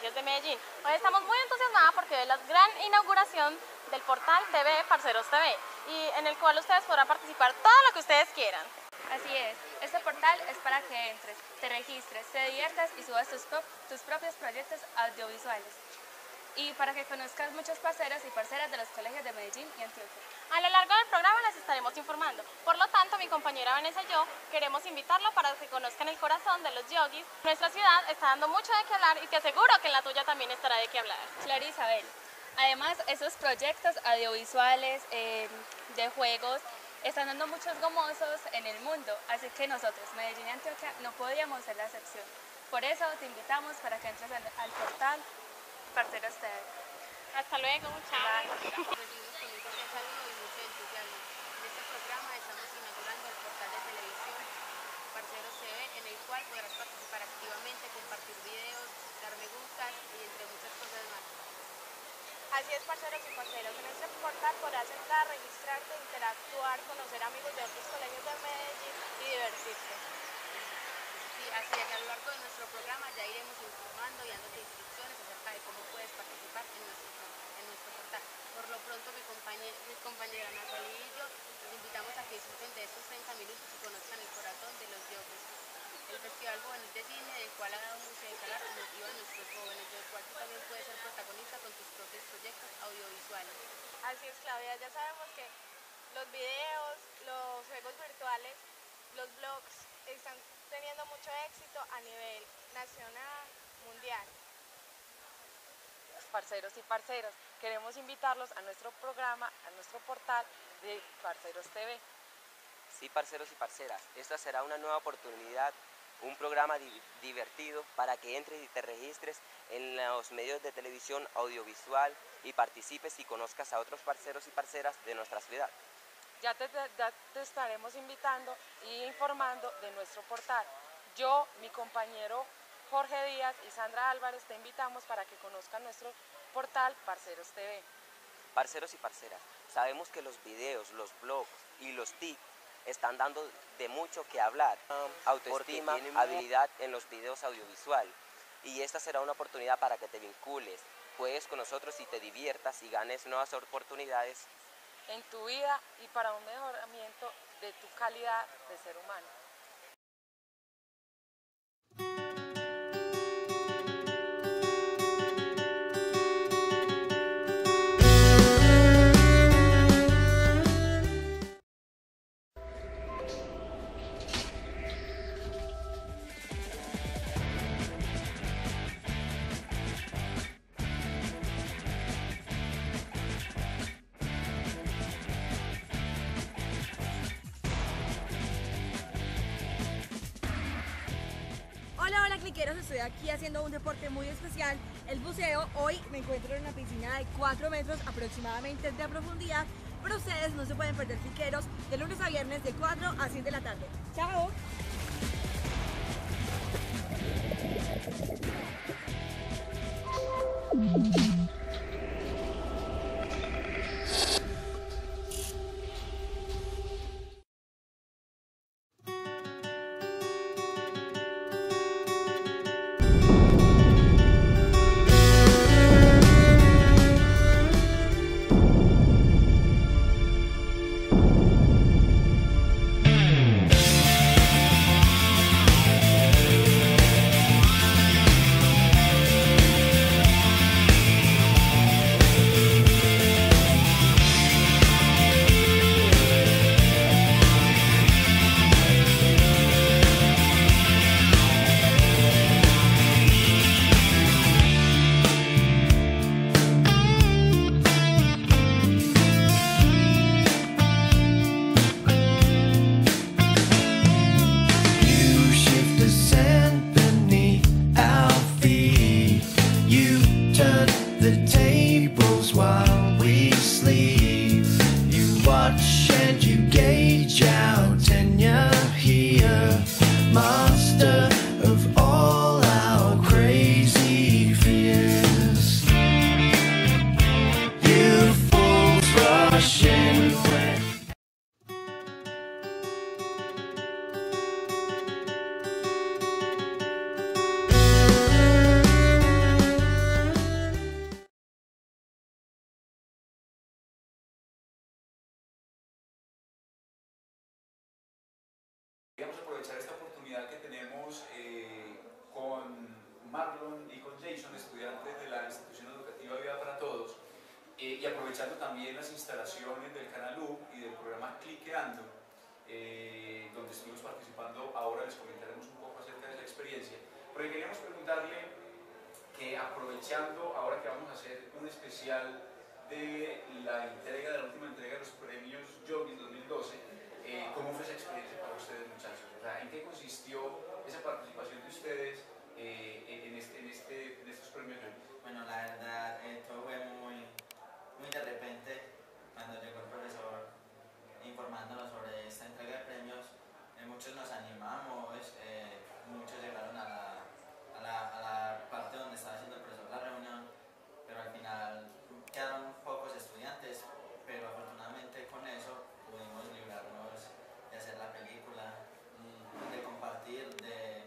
colegios de Medellín. Hoy estamos muy entusiasmadas porque es la gran inauguración del portal TV Parceros TV, y en el cual ustedes podrán participar todo lo que ustedes quieran. Así es, este portal es para que entres, te registres, te diviertas y subas tus propios proyectos audiovisuales. Y para que conozcas muchos parceros y parceras de los colegios de Medellín y Antioquia. A lo largo del programa les estaremos informando. Por lo tanto, mi compañera Vanessa y yo queremos invitarlo para que conozcan el corazón de los yogis. Nuestra ciudad está dando mucho de qué hablar y te aseguro que en la tuya también estará de qué hablar. Claro, Isabel. Además, esos proyectos audiovisuales, de juegos, están dando muchos gomozos en el mundo, así que nosotros, Medellín y Antioquia, no podríamos ser la excepción. Por eso te invitamos para que entres al portal Parceros TV. Hasta luego, muchas gracias. Recibimos con un cordial saludo y mucho entusiasmo. En este programa estamos inaugurando el portal de televisión Parceros TV, en el cual podrás participar activamente, compartir videos, dar me gustas y entre muchas cosas más. Así es, parceros y parceros, en este portal podrás entrar, registrarte, interactuar, conocer amigos de otros colegios de Medellín y divertirte. Sí, así es, a lo largo de nuestro programa ya iremos informando y dándote instrucciones acerca de cómo puedes participar en nuestro portal. Por lo pronto, mi compañera Natalie y yo los invitamos a que disfruten de estos 30 minutos y conozcan el corazón de los yogis. El Festival Jóvenes de Cine, del cual ha dado mucho de calar, motiva a nuestros jóvenes, del cual tú también puedes ser protagonista con tus propios proyectos audiovisuales. Así es, Claudia, ya sabemos que los videos, los juegos virtuales, los blogs están teniendo mucho éxito a nivel nacional, mundial. Parceros y parceras, queremos invitarlos a nuestro programa, a nuestro portal de Parceros TV. Sí, parceros y parceras, esta será una nueva oportunidad, un programa divertido para que entres y te registres en los medios de televisión audiovisual y participes y conozcas a otros parceros y parceras de nuestra ciudad. Ya te estaremos invitando e informando de nuestro portal. Yo, mi compañero Jorge Díaz y Sandra Álvarez te invitamos para que conozcan nuestro portal Parceros TV. Parceros y parceras, sabemos que los videos, los blogs y los TIC están dando de mucho que hablar, autoestima, habilidad en los videos audiovisual, y esta será una oportunidad para que te vincules, juegues con nosotros y te diviertas y ganes nuevas oportunidades en tu vida y para un mejoramiento de tu calidad de ser humano. Hola cliqueros, estoy aquí haciendo un deporte muy especial, el buceo. Hoy me encuentro en una piscina de 4 metros aproximadamente de profundidad, pero ustedes no se pueden perder, cliqueros, de lunes a viernes de 4 a 6 de la tarde. ¡Chao! aprovechar esta oportunidad que tenemos con Marlon y con Jason, estudiantes de la institución educativa Vida para Todos, y aprovechando también las instalaciones del Canal U y del programa Cliqueando, donde estuvimos participando. Ahora les comentaremos un poco acerca de la experiencia, porque queríamos preguntarle que, aprovechando ahora que vamos a hacer un especial de la última entrega de los premios Yogi 2012, ¿cómo fue esa experiencia para ustedes, muchachos? O sea, ¿en qué consistió esa participación de ustedes en estos premios Yogi? Bueno, la verdad, todo fue muy de repente cuando llegó el profesor informándonos sobre esta entrega de premios. Muchos nos animamos, muchos llegaron a la parte donde estaba haciendo el profesor la reunión, pero al final quedaron pocos estudiantes, pero afortunadamente con eso pudimos librarnos de hacer la película, de compartir, de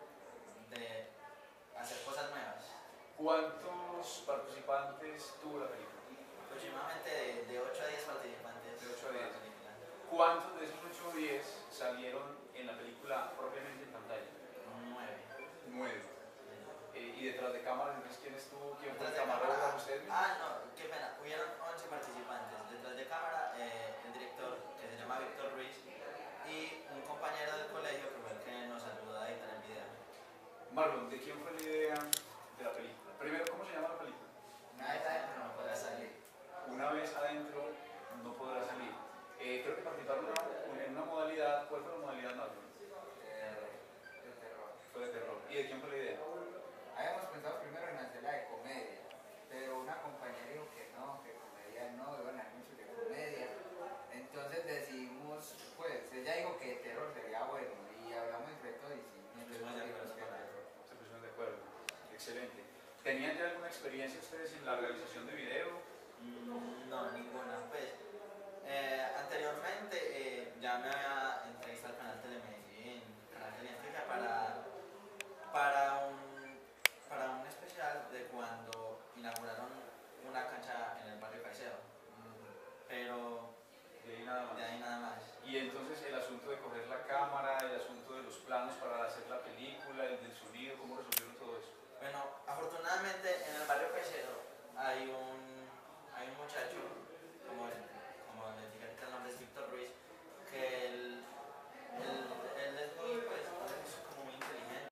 hacer cosas nuevas. ¿Cuántos participantes tuvo la película? Aproximadamente de 8 a 10 participantes. De 8 a 10. ¿Cuántos de esos 8 o 10 salieron en la película propiamente en pantalla? 9. ¿Y detrás de cámaras, entonces quién estuvo? ¿Quién fue el camarógrafo? ¿Usted? No, qué pena. Hubieron 11 participantes. Detrás de cámara, el director, que se llama Víctor Ruiz, y un compañero del colegio que fue el que nos ayudó a editar el video. Marlon, ¿de quién fue la idea de la película? Primero, ¿cómo se llama la película? Una vez adentro no podrá salir. Una vez adentro no podrá salir. Creo que participaron en una modalidad. ¿Cuál fue la modalidad, Marlon? De terror. Fue de terror. ¿Y de quién fue la idea? Habíamos pensado primero en hacerla de comedia, pero una compañera dijo que comedia no, iban a hacer mucho de comedia. Entonces decidimos, pues, ella dijo que terror sería bueno, y hablamos entre todos y sí, Se pusieron de acuerdo. Excelente. ¿Tenían ya alguna experiencia ustedes en la realización de video? No, ninguna. Pues, anteriormente ya me había entrevistado al canal Telemedellín, canal Teleantioquia, para un especial de cuando inauguraron una cancha en el barrio Caicedo. Pero de ahí nada más. Y entonces el asunto de coger la cámara, el asunto de los planos para hacer la película, el del sonido, ¿cómo resolvieron todo eso? Bueno, afortunadamente en el barrio Caicedo hay un muchacho, como le dije ahorita, el nombre es Víctor Ruiz, que él es muy, pues, es como muy inteligente.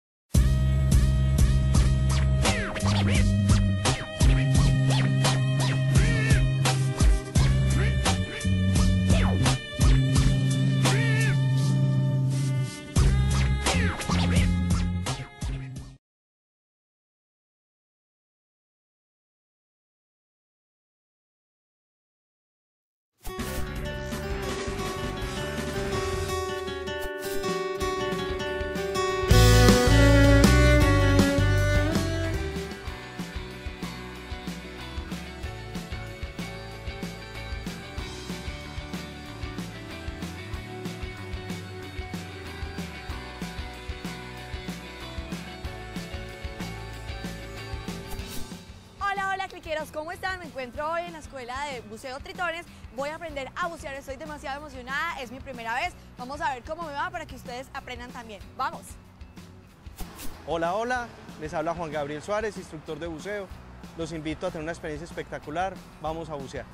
Cliqueros, ¿cómo están? Me encuentro hoy en la escuela de buceo Tritones. Voy a aprender a bucear, estoy demasiado emocionada, es mi primera vez. Vamos a ver cómo me va para que ustedes aprendan también. ¡Vamos! Hola, hola, les habla Juan Gabriel Suárez, instructor de buceo. Los invito a tener una experiencia espectacular. Vamos a bucear.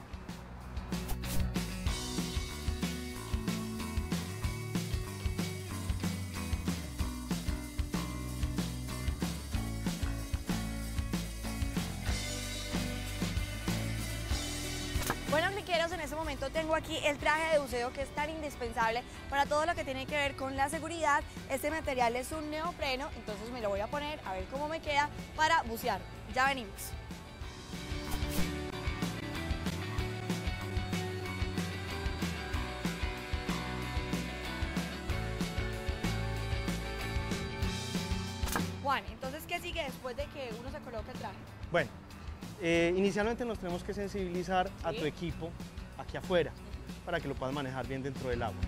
Bueno, cliqueros, en este momento tengo aquí el traje de buceo que es tan indispensable para todo lo que tiene que ver con la seguridad. Este material es un neopreno, entonces me lo voy a poner a ver cómo me queda para bucear. Ya venimos. Juan, entonces, ¿qué sigue después de que uno se coloque el traje? Bueno, inicialmente nos tenemos que sensibilizar a tu equipo aquí afuera para que lo puedas manejar bien dentro del agua.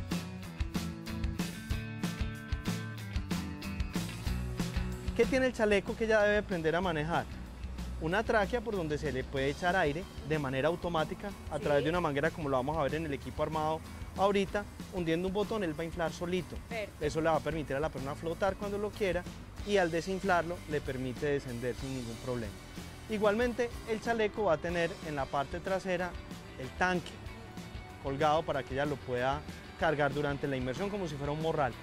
¿Qué tiene el chaleco que ya debe aprender a manejar? una tráquea por donde se le puede echar aire de manera automática a través de una manguera, como lo vamos a ver en el equipo armado ahorita. Hundiendo un botón él va a inflar solito. Perfecto. Eso le va a permitir a la persona flotar cuando lo quiera y al desinflarlo le permite descender sin ningún problema. Igualmente el chaleco va a tener en la parte trasera el tanque colgado para que ella lo pueda cargar durante la inmersión como si fuera un morral.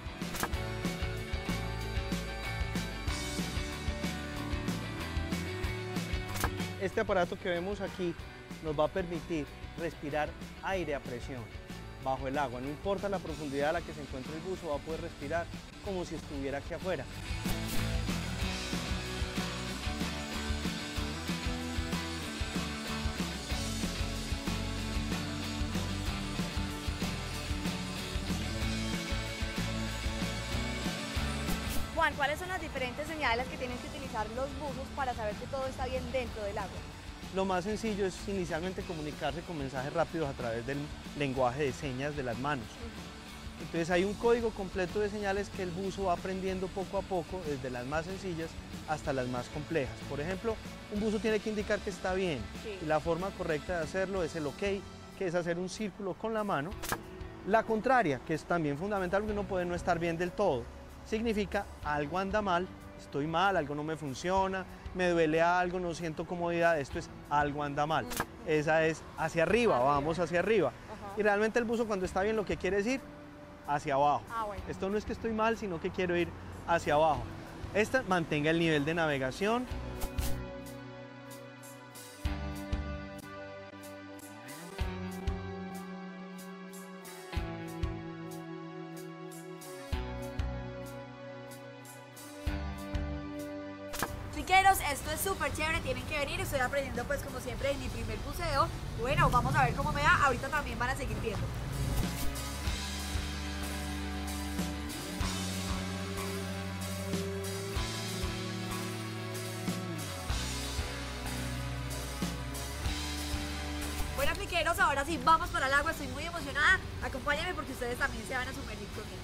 Este aparato que vemos aquí nos va a permitir respirar aire a presión bajo el agua. No importa la profundidad a la que se encuentre el buzo, va a poder respirar como si estuviera aquí afuera. Juan, ¿cuáles son las diferentes señales que tienen que utilizar los buzos para saber que todo está bien dentro del agua? Lo más sencillo es inicialmente comunicarse con mensajes rápidos a través del lenguaje de señas de las manos. Entonces hay un código completo de señales que el buzo va aprendiendo poco a poco, desde las más sencillas hasta las más complejas. Por ejemplo, un buzo tiene que indicar que está bien. Y la forma correcta de hacerlo es el OK, que es hacer un círculo con la mano. La contraria, que es también fundamental porque uno puede no estar bien del todo, significa algo anda mal, estoy mal, algo no me funciona, me duele algo, no siento comodidad, esto es algo anda mal. Esa es hacia arriba, vamos hacia arriba. Y realmente el buzo cuando está bien lo que quiere decir hacia abajo. Bueno. Esto no es que estoy mal, sino que quiero ir hacia abajo. Esta mantenga el nivel de navegación. Piqueros, esto es súper chévere, tienen que venir, estoy aprendiendo pues como siempre en mi primer buceo. Bueno, vamos a ver cómo me va, ahorita también van a seguir viendo. Bueno, piqueros, ahora sí, vamos para el agua, estoy muy emocionada, acompáñenme porque ustedes también se van a sumergir conmigo.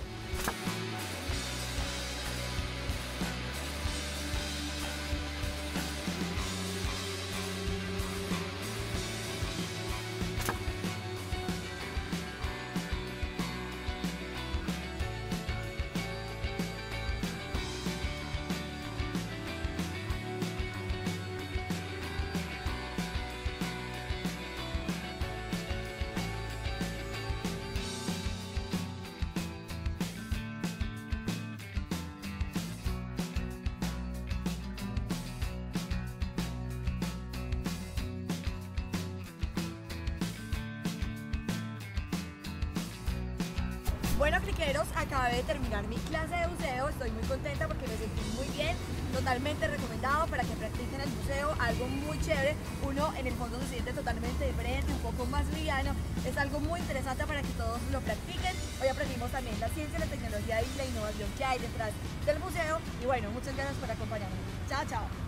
Bueno, cliqueros, acabé de terminar mi clase de buceo, estoy muy contenta porque me sentí muy bien, totalmente recomendado para que practiquen el buceo, algo muy chévere, uno en el fondo se siente totalmente diferente, un poco más liviano, es algo muy interesante para que todos lo practiquen. Hoy aprendimos también la ciencia, la tecnología y la innovación que hay detrás del buceo y bueno, muchas gracias por acompañarme. Chao, chao.